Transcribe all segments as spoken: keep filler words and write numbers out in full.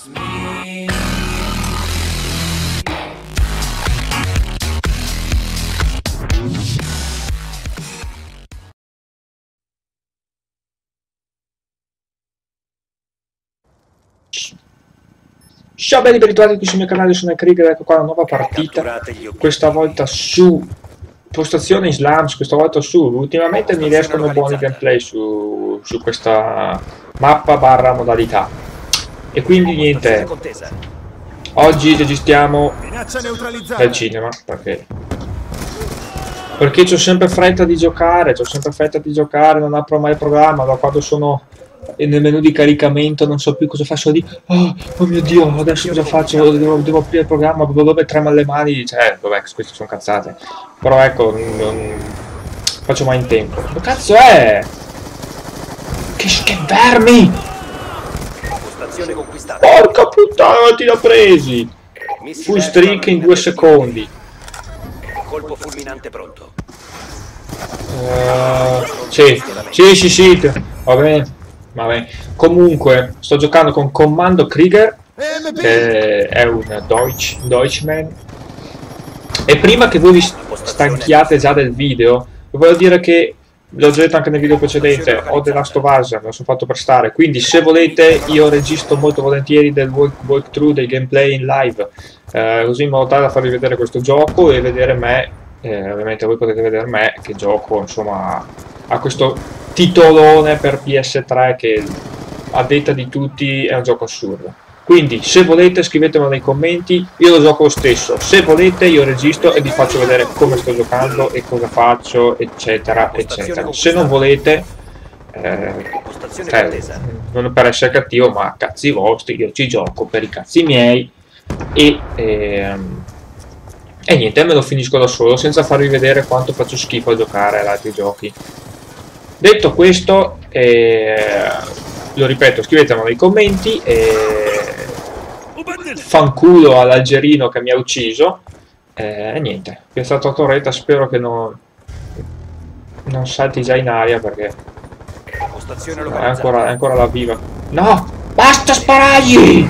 Ciao belli, ben ritrovati qui sul mio canale, sono Krieger, ecco qua una nuova partita, questa volta su postazione Islams, questa volta su, ultimamente mi riescono buoni gameplay su, su questa mappa barra modalità, e quindi niente, oggi registriamo nel cinema, perché perché c'ho sempre fretta di giocare, c'ho sempre fretta di giocare, non apro mai il programma, da quando sono nel menu di caricamento non so più cosa faccio di oh, oh mio dio, adesso cosa faccio, devo, devo aprire il programma, dove trema le mani, cioè vabbè, queste sono cazzate, però ecco, non faccio mai in tempo. Che cazzo è? Che, che vermi! Porca puttana, ti l'ha presi! Full streak in due secondi. Colpo fulminante pronto. Uh, sì, sì, sì, sì, va bene. Vabbè. Comunque sto giocando con Comando Krieger, che è un Deutsch, Deutschman, e prima che voi vi stanchiate già del video, vi voglio dire che l'ho già detto anche nel video precedente, ho The Last of Us, me lo sono fatto prestare, quindi se volete io registro molto volentieri del walk, walkthrough, dei gameplay in live, eh, così in modo tale da farvi vedere questo gioco e vedere me, eh, ovviamente voi potete vedere me che gioco insomma a questo titolone per P S tre che a detta di tutti è un gioco assurdo. Quindi se volete scrivetemelo nei commenti, io lo gioco lo stesso, se volete io registro e vi faccio vedere come sto giocando e cosa faccio eccetera eccetera. Se non volete eh, eh, non per essere cattivo, ma cazzi vostri, io ci gioco per i cazzi miei e ehm, e niente, me lo finisco da solo senza farvi vedere quanto faccio schifo a giocare ad altri giochi. Detto questo, eh, lo ripeto, scrivetemelo nei commenti, eh, fanculo all'algerino che mi ha ucciso, e eh, niente, piazzato a torretta, spero che non, non salti già in aria perché è ancora, è ancora la viva. No, basta sparargli!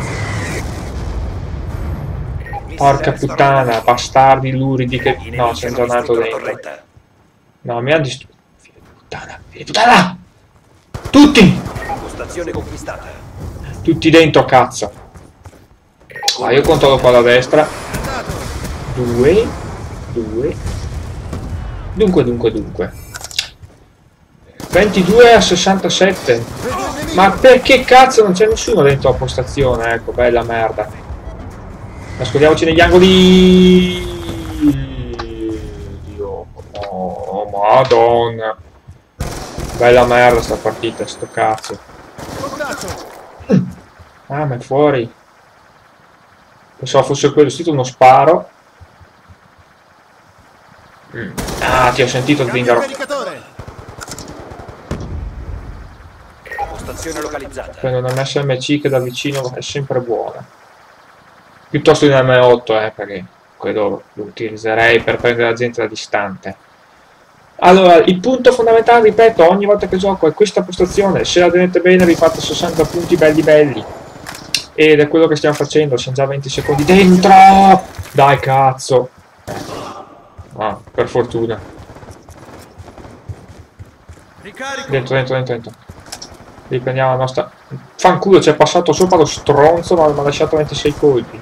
Porca puttana, bastardi luridi che... No, sei già nato dentro. No, mi ha distrutto. Puttana, puttana! Tutti! Postazione conquistata. Tutti dentro, cazzo. Ah, io controllo qua alla destra. Due. Due. Dunque, dunque, dunque. ventidue a sessantasette. Ma perché cazzo non c'è nessuno dentro la postazione? Ecco, bella merda. Nascondiamoci negli angoli. Dio. Oh, madonna. Bella merda sta partita, sto cazzo. Ah, ma è fuori. Pensavo fosse quello, è stato uno sparo. Mm. Ah, ti ho sentito, Zingaro. Postazione localizzata. Prendo una S M C che da vicino è sempre buona. Piuttosto di una M otto, eh, perché quello lo utilizzerei per prendere la gente da distante. Allora, il punto fondamentale, ripeto, ogni volta che gioco è questa postazione, se la tenete bene vi fate sessanta punti belli belli. Ed è quello che stiamo facendo, siamo già venti secondi dentro! Dai cazzo! Ah, per fortuna. Dentro, dentro, dentro, dentro. Riprendiamo la nostra... Fanculo, ci è passato sopra lo stronzo, ma mi ha lasciato ventisei colpi.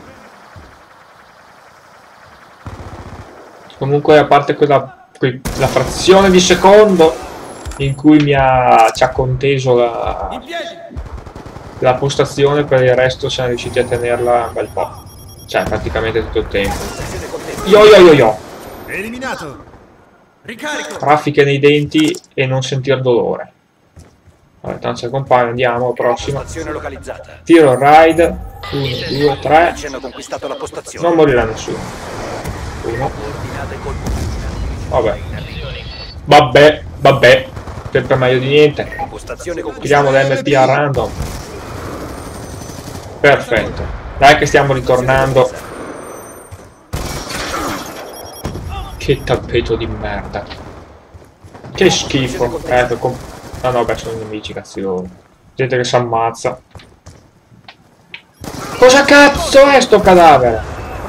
Comunque, a parte quella... la frazione di secondo in cui mi ha, ci ha conteso la, la postazione, per il resto siamo riusciti a tenerla un bel po', cioè praticamente tutto il tempo. Yo yo yo yo eliminato. Raffiche nei denti e non sentire dolore. Vabbè, tanto se compare, andiamo al prossimo. Tiro ride. uno, due, tre. Non morirà nessuno. Uno. Vabbè, vabbè, vabbè, sempre meglio di niente. Tiriamo l'M P a random. Perfetto. Dai che stiamo ritornando. Che tappeto di merda. Che schifo. Eh, per comp ah no, beh, sono nemici, cazzo loro. Gente che si ammazza. Cosa cazzo è sto cadavere?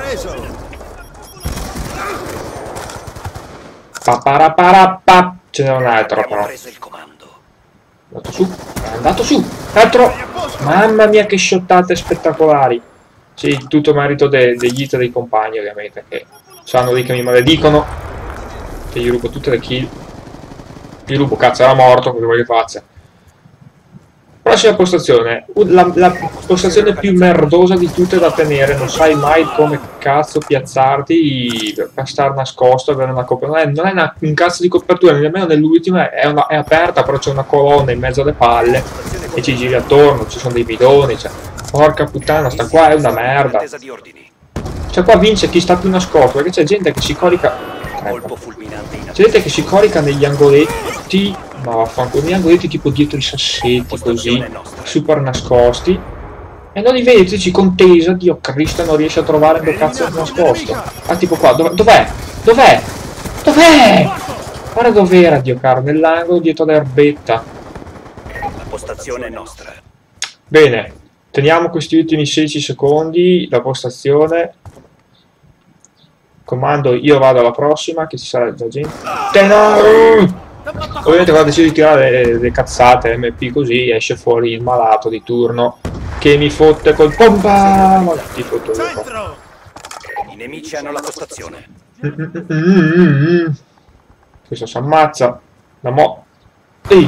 Paparaparappa. Ce n'è un altro però. È andato su, è andato su. Altro. Mamma mia che shottate spettacolari. Sì, tutto merito de degli hit dei compagni ovviamente, che sanno lì che mi maledicono. Che gli rubo tutte le kill. Gli rubo, cazzo, era morto, cosa vuoi che faccia? Prossima postazione, la, la postazione più merdosa di tutte da tenere, non sai mai come cazzo piazzarti per stare nascosto, avere una copertura, non è, non è una, un cazzo di copertura, nemmeno nell'ultima, è, una, è aperta, però c'è una colonna in mezzo alle palle e ci giri attorno, ci sono dei bidoni, cioè, porca puttana, sta qua è una merda. Cioè qua vince chi sta più nascosto, perché c'è gente che si corica, ecco. C'è gente che si corica negli angoletti, ma vaffanculo, negli angoletti tipo dietro i sassetti, così, super nascosti, e non li vedi, tu dici contesa, Dio Cristo, non riesci a trovare dove cazzo è nascosto. Ah, tipo qua, dov'è? Dov'è? Dov'è? Dov'è? Guarda dov'era, Dio caro, nell'angolo dietro l'erbetta. La postazione è nostra. Bene, teniamo questi ultimi sedici secondi, la postazione. Comando, io vado alla prossima, che ci sarà già gente. No! Ovviamente quando decido di tirare le, le cazzate M P così, esce fuori il malato di turno che mi fotte col pompa. Ma ti fotto io. I nemici hanno la postazione. Mm, mm, mm, mm. Questo si ammazza. La mo. Ehi!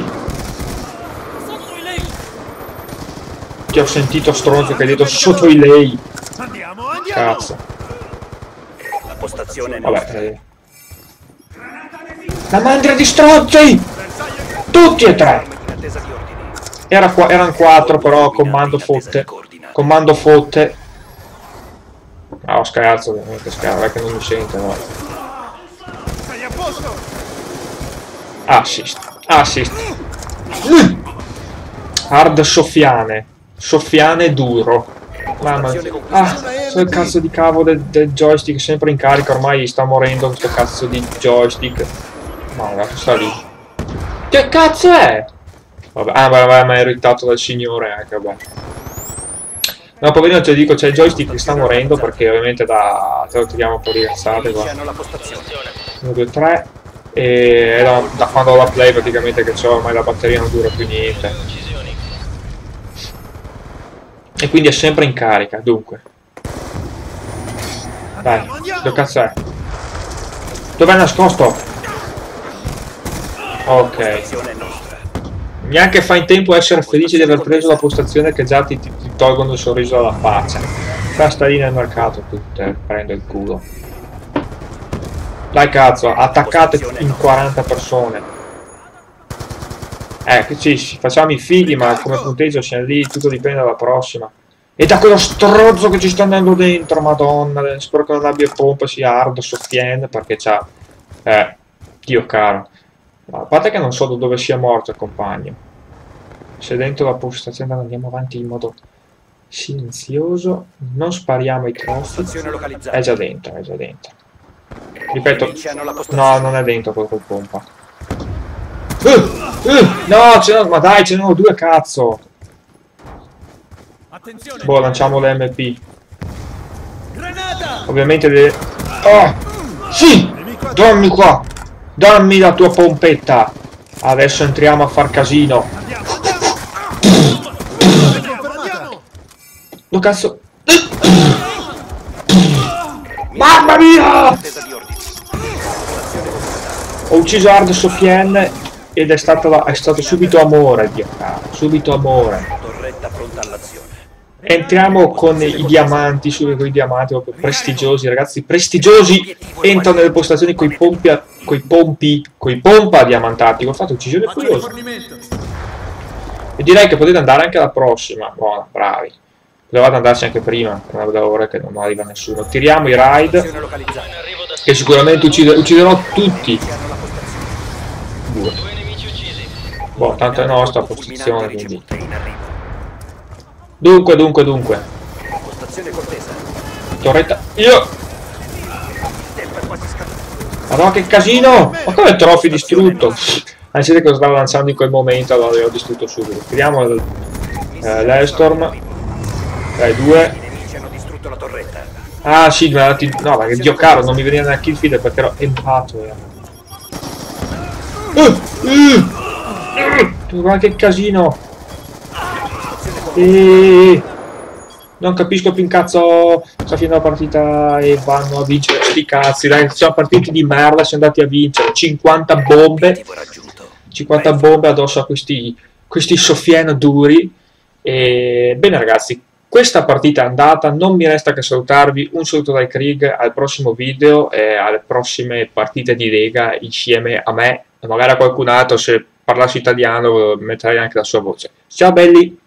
Ti ho sentito stronzo che hai detto sotto i lei. Cazzo. Postazione vabbè, eh. La mandria di strozzi! Tutti e tre! Era qua, erano quattro, però comando fotte. Comando fotte. Ah, oh, scherzo, ovviamente scherzo, è che non mi sente, no. Assist. Assist. Mm. Hard soffiane. Soffiane duro. Mamma mia. Ah, so il cazzo di cavo del, del joystick sempre in carica, ormai sta morendo questo cazzo di joystick. No, guarda, sta lì. Che cazzo è? Vabbè, ah, vabbè, ma è irritato dal signore anche, vabbè. No, poverino, te lo dico, c'è il joystick che sta morendo perché ovviamente da... te lo tiriamo un po' di cazzate qua. uno, due, tre. E è da, da quando ho la play praticamente che c'ho, ormai la batteria non dura più niente. E quindi è sempre in carica, dunque. Dai, dove cazzo è? Dov'è nascosto? Ok. Neanche fa in tempo a essere felice di aver preso la postazione che già ti, ti, ti tolgono il sorriso dalla faccia. Sta lì nel mercato, tutte, prendo il culo. Dai cazzo, attaccate in quaranta persone. Eh, che sì, facciamo i figli, ma come punteggio siamo lì, tutto dipende dalla prossima. E da quello strozzo che ci sta andando dentro, madonna, spero che non abbia pompa, sia hard, soffienne, perché c'ha... Eh, Dio caro. No, a parte che non so da dove sia morto il compagno. Se dentro la postazione andiamo avanti in modo silenzioso, non spariamo ai trofei. È già dentro, è già dentro. Ripeto, no, non è dentro quello col pompa. Uh, uh, no, ce ma dai, ce ne ho due, cazzo. Boh, lanciamo le M P. Ovviamente deve... Oh, sì, dammi qua. Dammi la tua pompetta. Adesso entriamo a far casino. Lo cazzo. Mamma mia! Ho ucciso Hard Soffienne ed è stato, la, è stato subito amore, Dio caro, subito amore. Entriamo con i diamanti, su con i diamanti prestigiosi, ragazzi, prestigiosi. Entrano nelle postazioni coi pompi, a, coi pompi, coi pompa diamantati. Ho fatto uccisione furiosa. E direi che potete andare anche alla prossima. Buona, bravi. Dovevate andarci anche prima, una da ora che non arriva nessuno. Tiriamo i raid, che sicuramente uccide, ucciderò tutti. Due. Boh, tanto è nostra posizione, quindi. Dunque, dunque, dunque. Torretta. Io! Madonna che casino! Ma come il trofeo distrutto? Anzi, che lo stavo lanciando in quel momento, allora l'ho distrutto subito. Tiriamo eh, l'Ailstorm. Dai, due. distrutto la torretta. Ah sì, mi ha dato... No, ma che Dio caro, non mi veniva neanche il feeder perché ero empato. Eh. Uh, uh, uh, guarda che casino. E... Non capisco più in cazzo. Sta finendo la partita e vanno a vincere. Sti cazzi, dai, siamo partiti di merda, siamo andati a vincere. cinquanta bombe. cinquanta bombe addosso a questi, questi Sofiane duri. E... Bene ragazzi, questa partita è andata, non mi resta che salutarvi, un saluto dai Krieg, al prossimo video e alle prossime partite di Lega insieme a me e magari a qualcun altro, se parlassi italiano metterei anche la sua voce. Ciao belli!